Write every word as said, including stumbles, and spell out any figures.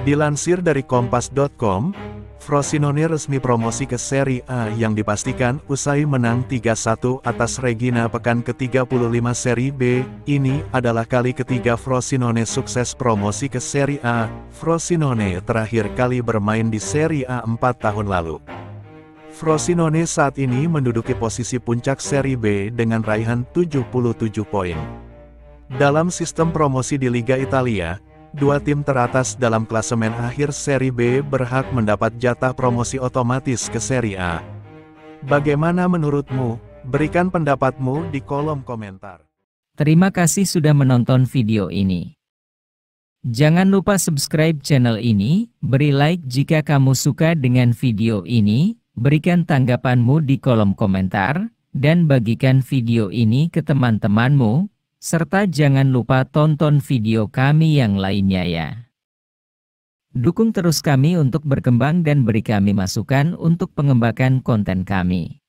Dilansir dari kompas titik com, Frosinone resmi promosi ke Serie A yang dipastikan usai menang tiga satu atas Reggina pekan ke tiga puluh lima Serie B. Ini adalah kali ketiga Frosinone sukses promosi ke Serie A. Frosinone terakhir kali bermain di Serie A empat tahun lalu. Frosinone saat ini menduduki posisi puncak Serie B dengan raihan tujuh puluh tujuh poin. Dalam sistem promosi di Liga Italia, dua tim teratas dalam klasemen akhir Serie B berhak mendapat jatah promosi otomatis ke Serie A. Bagaimana menurutmu? Berikan pendapatmu di kolom komentar. Terima kasih sudah menonton video ini. Jangan lupa subscribe channel ini, beri like jika kamu suka dengan video ini, berikan tanggapanmu di kolom komentar, dan bagikan video ini ke teman-temanmu. Serta jangan lupa tonton video kami yang lainnya ya. Dukung terus kami untuk berkembang dan beri kami masukan untuk pengembangan konten kami.